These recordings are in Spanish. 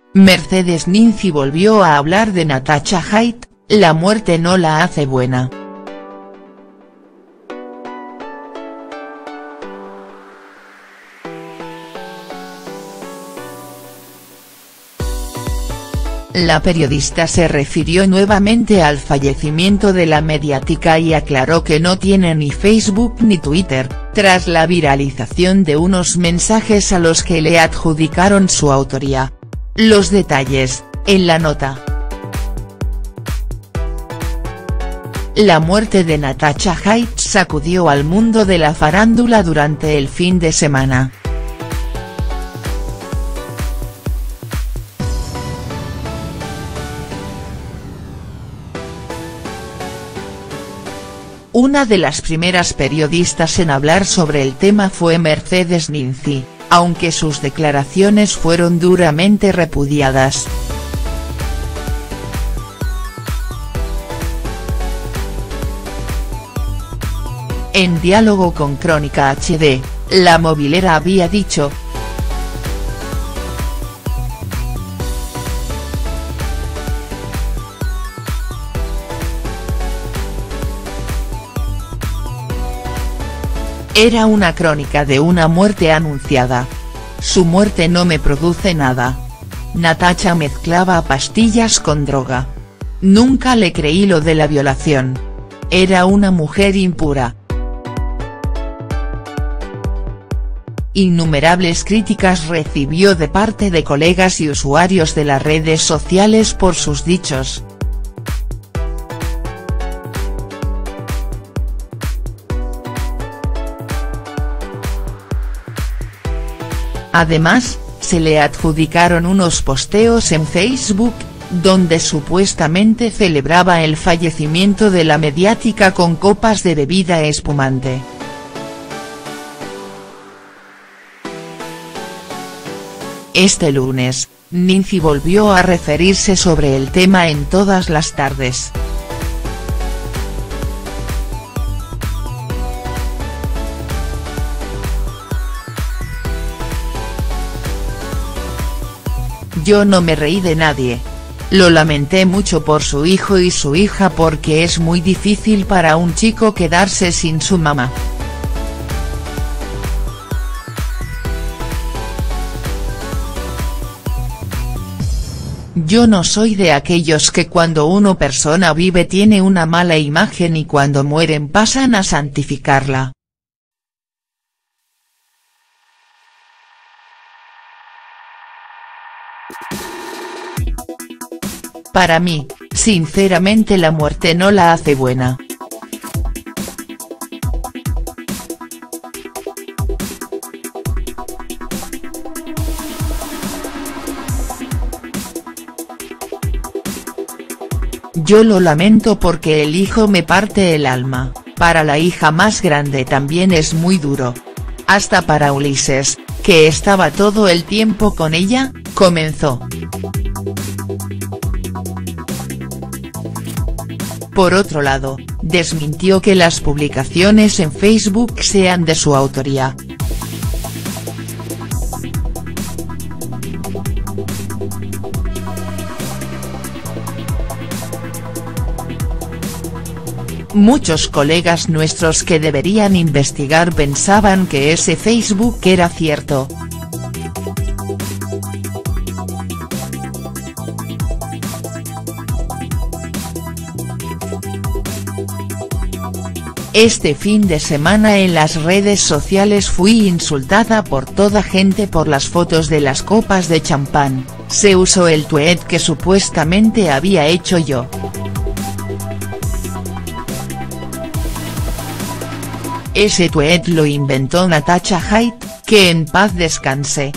Mercedes Ninzi volvió a hablar de Natasha Haidt, la muerte no la hace buena. La periodista se refirió nuevamente al fallecimiento de la mediática y aclaró que no tiene ni Facebook ni Twitter, tras la viralización de unos mensajes a los que le adjudicaron su autoría. Los detalles, en la nota. La muerte de Natasha Haidt sacudió al mundo de la farándula durante el fin de semana. Una de las primeras periodistas en hablar sobre el tema fue Mercedes Ninzi, aunque sus declaraciones fueron duramente repudiadas. En diálogo con Crónica HD, la movilera había dicho: era una crónica de una muerte anunciada. Su muerte no me produce nada. Natasha mezclaba pastillas con droga. Nunca le creí lo de la violación. Era una mujer impura. Innumerables críticas recibió de parte de colegas y usuarios de las redes sociales por sus dichos. Además, se le adjudicaron unos posteos en Facebook, donde supuestamente celebraba el fallecimiento de la mediática con copas de bebida espumante. Este lunes, Ninzi volvió a referirse sobre el tema en Todas las tardes. Yo no me reí de nadie. Lo lamenté mucho por su hijo y su hija porque es muy difícil para un chico quedarse sin su mamá. Yo no soy de aquellos que cuando una persona vive tiene una mala imagen y cuando mueren pasan a santificarla. Para mí, sinceramente la muerte no la hace buena. Yo lo lamento porque el hijo me parte el alma, para la hija más grande también es muy duro. Hasta para Ulises, que estaba todo el tiempo con ella, comenzó. Por otro lado, desmintió que las publicaciones en Facebook sean de su autoría. Muchos colegas nuestros que deberían investigar pensaban que ese Facebook era cierto. Este fin de semana en las redes sociales fui insultada por toda gente por las fotos de las copas de champán. Se usó el tweet que supuestamente había hecho yo. Ese tweet lo inventó Natasha Haidt, que en paz descanse.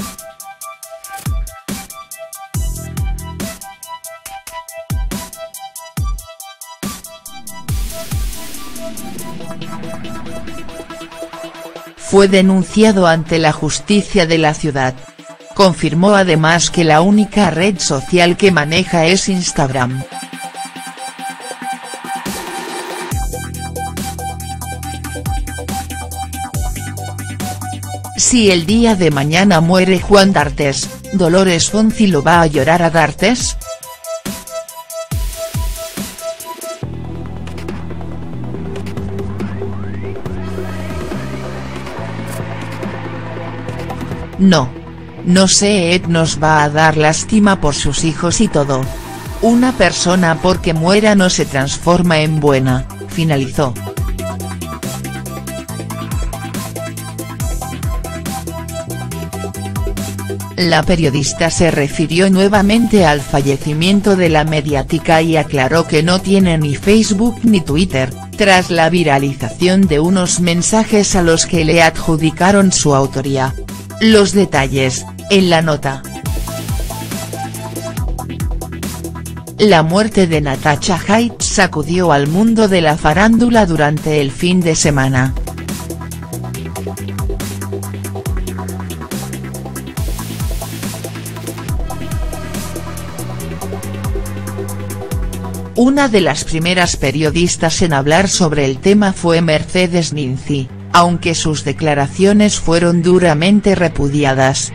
Fue denunciado ante la justicia de la ciudad. Confirmó además que la única red social que maneja es Instagram. Si el día de mañana muere Juan D'Artes, ¿Dolores Fonzi lo va a llorar a D'Artes? No sé, Ed nos va a dar lástima por sus hijos y todo. Una persona porque muera no se transforma en buena, finalizó. La periodista se refirió nuevamente al fallecimiento de la mediática y aclaró que no tiene ni Facebook ni Twitter, tras la viralización de unos mensajes a los que le adjudicaron su autoría. Los detalles, en la nota. La muerte de Natasha Haidt sacudió al mundo de la farándula durante el fin de semana. Una de las primeras periodistas en hablar sobre el tema fue Mercedes Ninzi, aunque sus declaraciones fueron duramente repudiadas.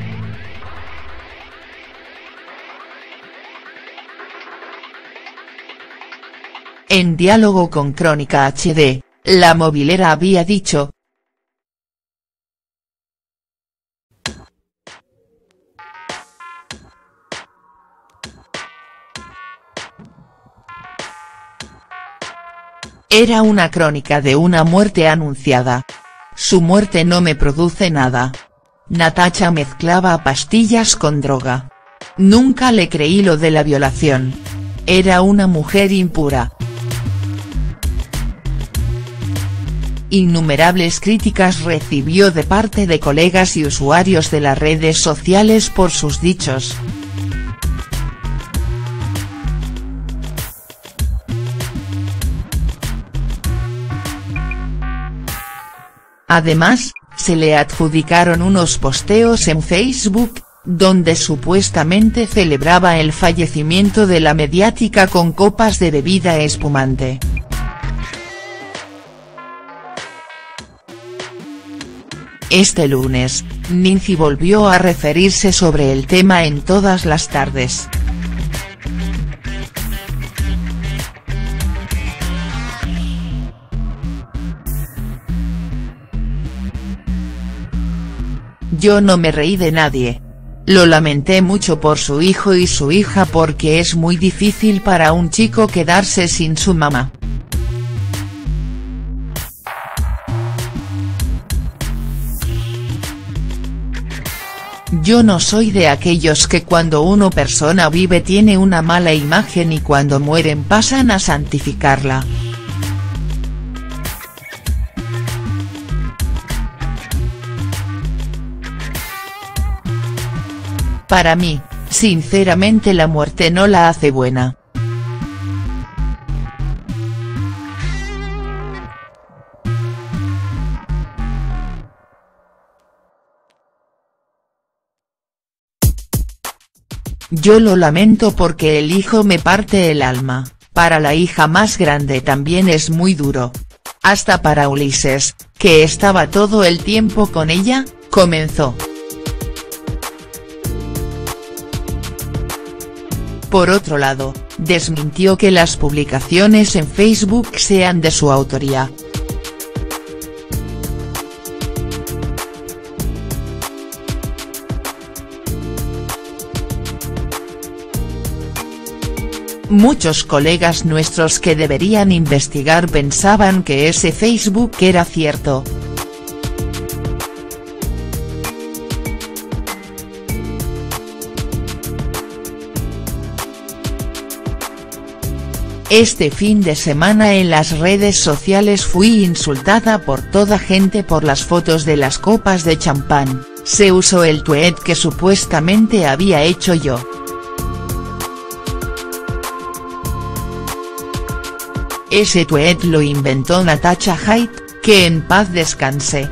En diálogo con Crónica HD, la movilera había dicho: era una crónica de una muerte anunciada. Su muerte no me produce nada. Natasha mezclaba pastillas con droga. Nunca le creí lo de la violación. Era una mujer impura. Innumerables críticas recibió de parte de colegas y usuarios de las redes sociales por sus dichos. Además, se le adjudicaron unos posteos en Facebook, donde supuestamente celebraba el fallecimiento de la mediática con copas de bebida espumante. Este lunes, Ninzi volvió a referirse sobre el tema en Todas las tardes. Yo no me reí de nadie. Lo lamenté mucho por su hijo y su hija porque es muy difícil para un chico quedarse sin su mamá. Yo no soy de aquellos que cuando una persona vive tiene una mala imagen y cuando mueren pasan a santificarla. Para mí, sinceramente la muerte no la hace buena. Yo lo lamento porque el hijo me parte el alma, para la hija más grande también es muy duro. Hasta para Ulises, que estaba todo el tiempo con ella, comenzó. Por otro lado, desmintió que las publicaciones en Facebook sean de su autoría. Muchos colegas nuestros que deberían investigar pensaban que ese Facebook era cierto. Este fin de semana en las redes sociales fui insultada por toda gente por las fotos de las copas de champán, se usó el tweet que supuestamente había hecho yo. Ese tweet lo inventó Natasha Haidt, que en paz descanse.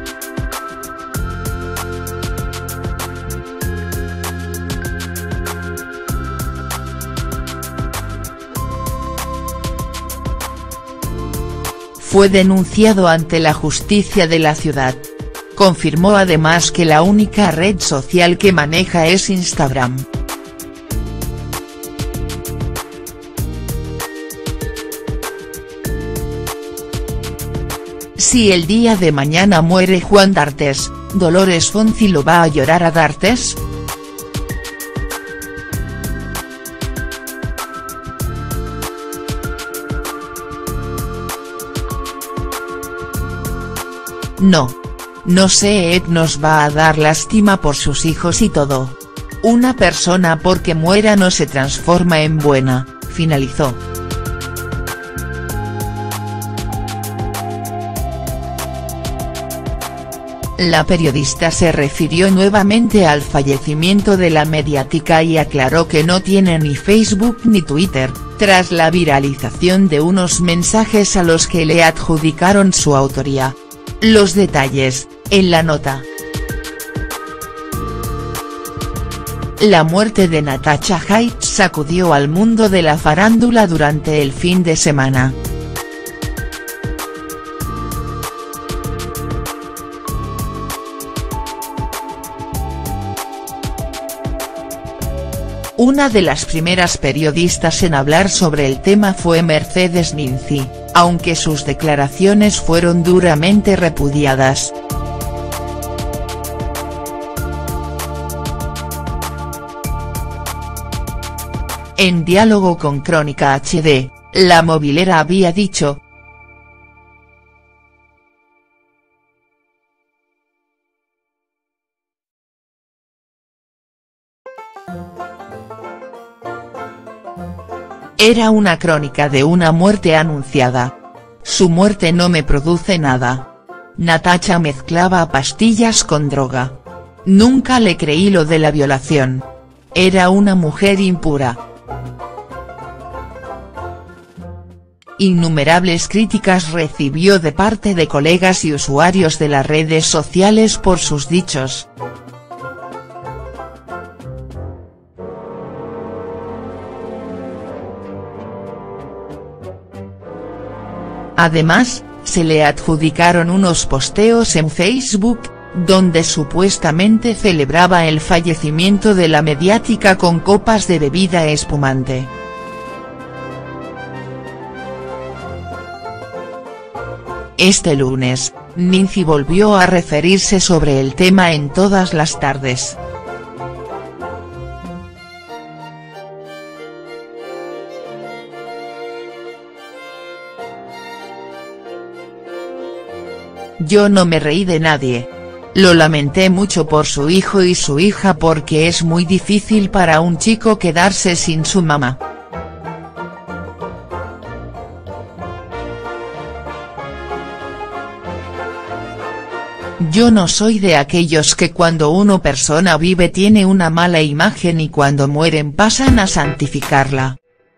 Fue denunciado ante la justicia de la ciudad. confirmó además que la única red social que maneja es Instagram. Si el día de mañana muere Juan D'Artes, ¿Dolores Fonzi lo va a llorar a D'Artes? No sé, Ed nos va a dar lástima por sus hijos y todo. Una persona porque muera no se transforma en buena, finalizó. La periodista se refirió nuevamente al fallecimiento de la mediática y aclaró que no tiene ni Facebook ni Twitter, tras la viralización de unos mensajes a los que le adjudicaron su autoría. Los detalles, en la nota. La muerte de Natasha Haidt sacudió al mundo de la farándula durante el fin de semana. Una de las primeras periodistas en hablar sobre el tema fue Mercedes Ninzi, aunque sus declaraciones fueron duramente repudiadas. En diálogo con Crónica HD, la movilera había dicho: era una crónica de una muerte anunciada. Su muerte no me produce nada. Natasha mezclaba pastillas con droga. Nunca le creí lo de la violación. Era una mujer impura. Innumerables críticas recibió de parte de colegas y usuarios de las redes sociales por sus dichos. Además, se le adjudicaron unos posteos en Facebook, donde supuestamente celebraba el fallecimiento de la mediática con copas de bebida espumante. Este lunes, Ninzi volvió a referirse sobre el tema en Todas las tardes. Yo no me reí de nadie. Lo lamenté mucho por su hijo y su hija porque es muy difícil para un chico quedarse sin su mamá. Yo no soy de aquellos que cuando una persona vive tiene una mala imagen y cuando mueren pasan a santificarla.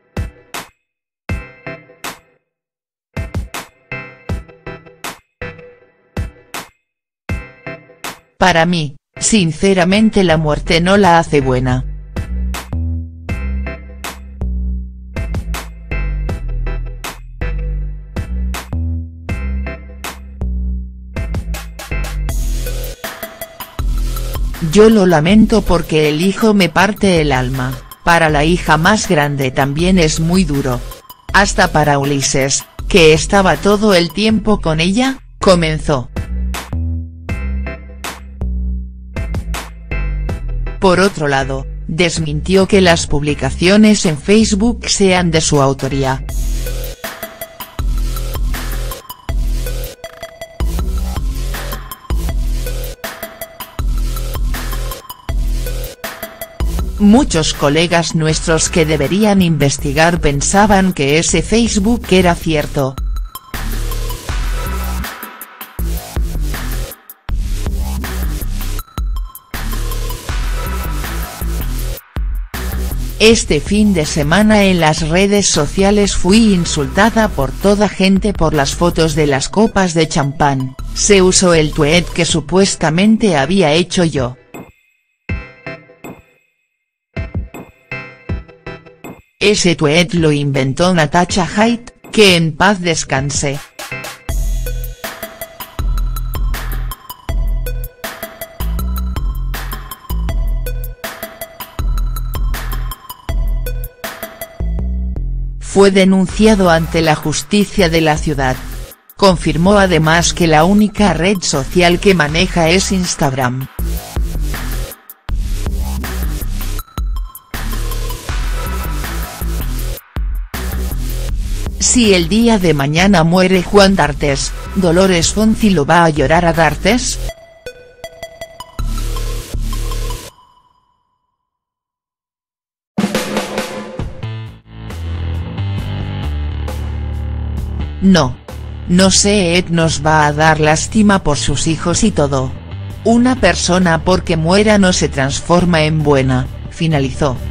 Para mí, sinceramente la muerte no la hace buena. Yo lo lamento porque el hijo me parte el alma, para la hija más grande también es muy duro. Hasta para Ulises, que estaba todo el tiempo con ella, comenzó. Por otro lado, desmintió que las publicaciones en Facebook sean de su autoría. Muchos colegas nuestros que deberían investigar pensaban que ese Facebook era cierto. Este fin de semana en las redes sociales fui insultada por toda gente por las fotos de las copas de champán, se usó el tweet que supuestamente había hecho yo. Ese tweet lo inventó Natasha Haidt, que en paz descanse. fue denunciado ante la justicia de la ciudad. Confirmó además que la única red social que maneja es Instagram. Si el día de mañana muere Juan D'Artes, ¿Dolores Fonzi lo va a llorar a D'Artes? No sé, Ed nos va a dar lástima por sus hijos y todo. Una persona porque muera no se transforma en buena, finalizó.